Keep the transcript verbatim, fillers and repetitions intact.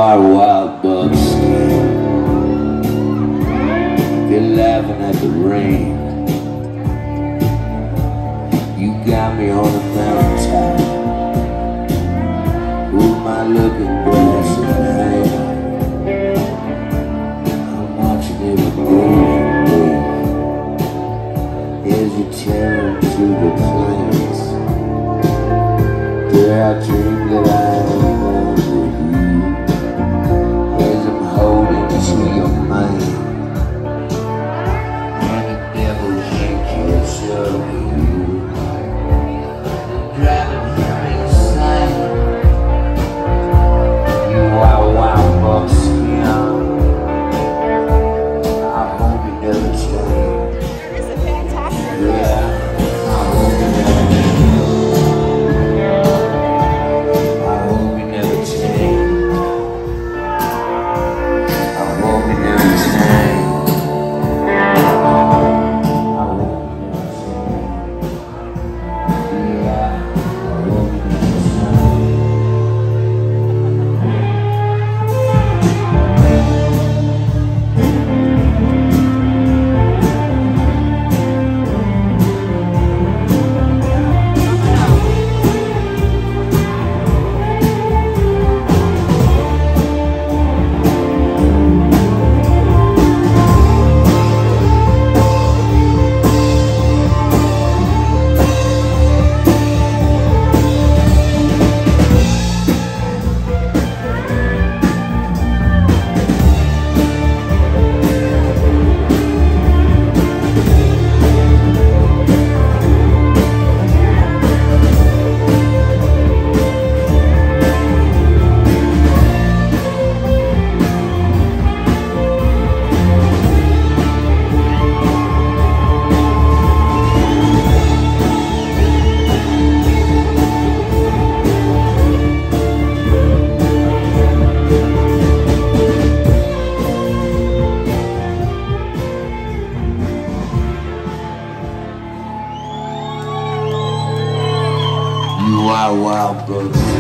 are Wild Buckskin. You're laughing at the rain. You got me on a mountaintop with my looking glass in hand. I'm watching every moving day as you tear through the plains. There I dream that I am one with you as I'm holding to your mane, and the devil can't catch up with you, driving him insane. You are Wild Buckskin. I hope you never change. It's a fantastic. Yeah, I hope you never Wild Buckskin.